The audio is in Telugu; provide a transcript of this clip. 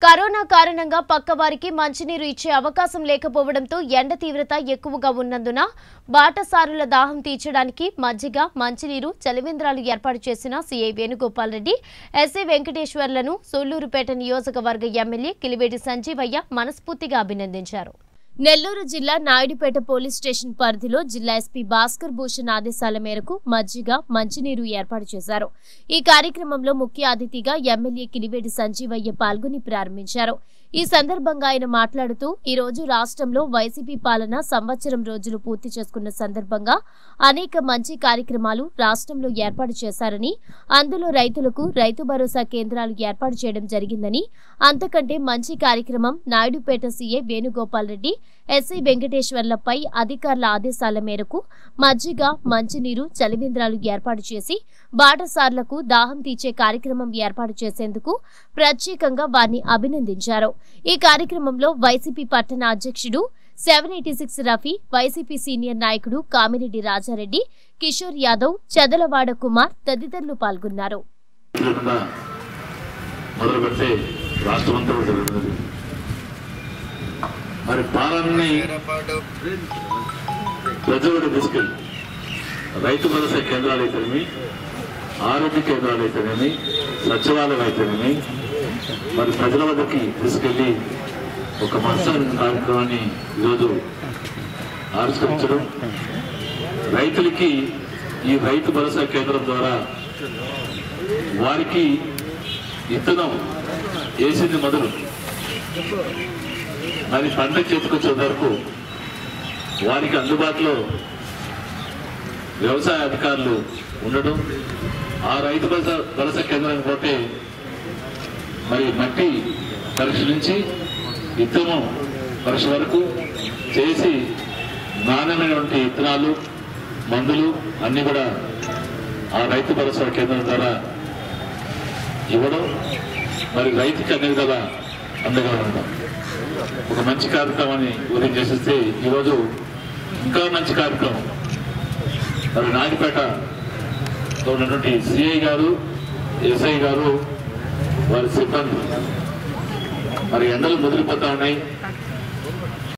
కరోనా కారణంగా పక్కవారికి మంచినీరు ఇచ్చే అవకాశం లేకపోవడంతో ఎండ తీవ్రత ఎక్కువగా ఉన్నందున బాటసారుల దాహం తీర్చడానికి మజ్జిగ, మంచినీరు, చలివేంద్రాలు ఏర్పాటు చేసిన సీఐ వేణుగోపాల్ రెడ్డి, ఎస్ఐ వెంకటేశ్వర్లను సూళ్లూరుపేట నియోజకవర్గ ఎమ్మెల్యే కిలివేటి సంజీవయ్య మనస్ఫూర్తిగా అభినందించారు. నెల్లూరు జిల్లా నాయుడుపేట పోలీస్ స్టేషన్ పరిధిలో జిల్లా ఎస్పీ భాస్కర్ భూషణ్ ఆదేశాల మేరకు మజ్జిగ, మంచినీరు ఏర్పాటు చేశారు. ఈ కార్యక్రమంలో ముఖ్య అతిథిగా ఎమ్మెల్యే కిలివేటి సంజీవయ్య పాల్గొని ప్రారంభించారు. ఈ సందర్భంగా ఆయన మాట్లాడుతూ ఈ రోజు రాష్ట్రంలో వైసీపీ పాలన సంవత్సరం రోజులు పూర్తి చేసుకున్న సందర్భంగా అనేక మంచి కార్యక్రమాలు రాష్ట్రంలో ఏర్పాటు చేశారని, అందులో రైతులకు రైతు భరోసా కేంద్రాలు ఏర్పాటు చేయడం జరిగిందని, అంతకంటే మంచి కార్యక్రమం నాయుడుపేట సీఐ వేణుగోపాల్ రెడ్డి, ఎస్ఐ వెంకటేశ్వర్లపై అధికారుల ఆదేశాల మేరకు మజ్జిగ, మంచినీరు, చలివేంద్రాలు ఏర్పాటు చేసి బాటసార్లకు దాహం తీర్చే కార్యక్రమం ఏర్పాటు చేసేందుకు ప్రత్యేకంగా వారిని అభినందించారు. ఈ కార్యక్రమంలో వైసీపీ పట్టణ అధ్యక్షుడు 786 రఫీ, వైసీపీ సీనియర్ నాయకుడు కామిరెడ్డి రాజారెడ్డి, కిషోర్ యాదవ్, చదలవాడ కుమార్ తదితరులు పాల్గొన్నారు. మరి పాలనని ప్రజలకు తీసుకెళ్ళి రైతు భరోసా కేంద్రాలు అయితేనేమి, ఆరోగ్య కేంద్రాలు అయితేనేమి, సచివాలయం అయితేనేమి, మరి ప్రజల వద్దకి తీసుకెళ్లి ఒక మనసానికి కార్యక్రమాన్ని ఈరోజు ఆవిష్కరించడం, రైతులకి ఈ రైతు భరోసా కేంద్రం ద్వారా వారికి విత్తనం వేసింది మొదలు మరి పంట చేతికొచ్చే వరకు వారికి అందుబాటులో వ్యవసాయ అధికారులు ఉండడం, ఆ రైతు భరోసా కేంద్రానికి పోతే మరి మట్టి పరీక్ష నుంచి విత్తనం పరీక్ష వరకు చేసి నాణ్యమైనటువంటి విత్తనాలు, మందులు అన్నీ కూడా ఆ రైతు భరోసా కేంద్రం ద్వారా ఇవ్వడం, మరి రైతుకి అనేది కదా అందగా ఉండడం ఒక మంచి కార్యక్రమాన్ని ఉదయం చేసేస్తే ఈరోజు ఇంకా మంచి కార్యక్రమం మరి నాయుడుపేటలో ఉన్నటువంటి సిఐ గారు, ఎస్ఐ గారు, వారి సిబ్బంది మరి ఎండలు ముదిరిపోతా ఉన్నాయి.